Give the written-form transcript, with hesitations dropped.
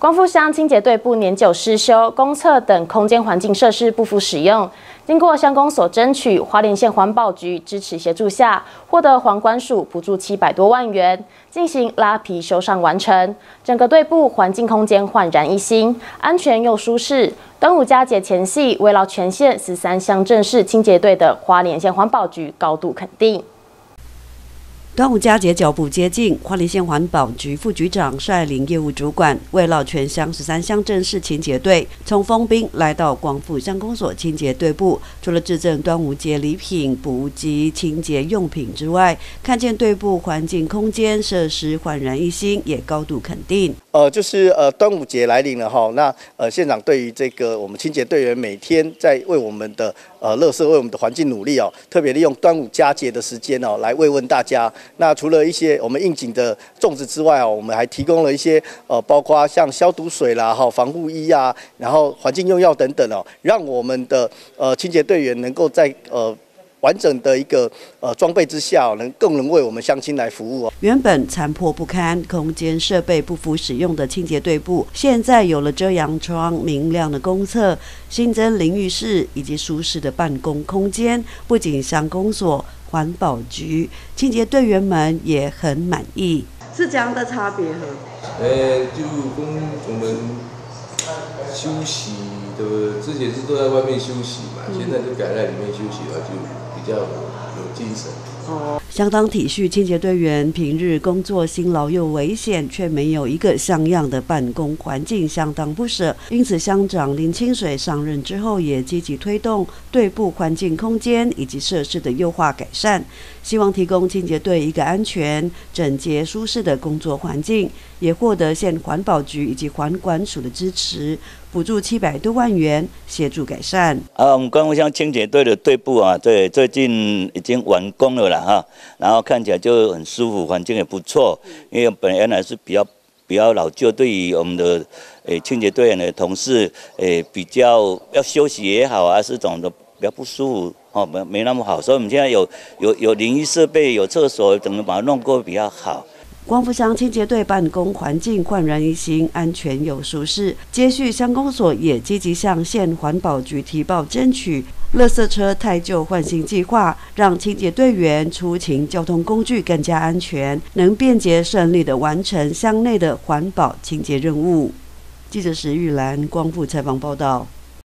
光复乡清洁队不年久失修，公厕等空间环境设施不敷使用。经过乡公所争取，花莲县环保局支持协助下，获得环管署补助700多万元，进行拉皮修缮完成。整个队部环境空间焕然一新，安全又舒适。端午佳节前夕，围绕全县13乡镇市清洁队的花莲县环保局高度肯定。 端午佳节脚步接近，花莲县环保局副局长率领业务主管，慰劳全乡13乡镇市清洁队，从丰滨来到光复乡公所清洁队部，除了致赠端午节礼品、补给清洁用品之外，看见队部环境空间设施焕然一新，也高度肯定。 端午节来临了哈，那县长对于这个我们清洁队员每天在为我们的垃圾为我们的环境努力哦，特别利用端午佳节的时间哦来慰问大家。那除了一些我们应景的粽子之外哦，我们还提供了一些包括像消毒水啦、防护衣啊，然后环境用药等等哦，让我们的清洁队员能够在完整的一个装备之下，更能为我们乡亲来服务哦。 原本残破不堪、空间设备不敷使用的清洁队部，现在有了遮阳窗、明亮的公厕、新增淋浴室以及舒适的办公空间。不仅乡公所、环保局清洁队员们也很满意。是这样的差别吗？ 就跟我们休息的，之前是都在外面休息嘛，现在就改在里面休息了，就比较有精神。 相当体恤清洁队员平日工作辛劳又危险，却没有一个像样的办公环境，相当不舍。因此，乡长林清水上任之后，也积极推动队部环境空间以及设施的优化改善，希望提供清洁队一个安全、整洁、舒适的工作环境。也获得县环保局以及环管署的支持，补助700多万元，协助改善。 我们光复乡清洁队的队部啊，对，最近已经完工了啦哈，然后看起来就很舒服，环境也不错。因为原来是比较老旧，对于我们的清洁队员的同事，比较要休息也好啊，是种的比较不舒服哦，没那么好。所以我们现在有淋浴设备、有厕所，整个把它弄过比较好。 光复乡清洁队办公环境焕然一新，安全又舒适。接续乡公所也积极向县环保局提报争取垃圾车汰旧换新计划，让清洁队员出勤交通工具更加安全，能便捷顺利地完成乡内的环保清洁任务。记者石玉兰光复采访报道。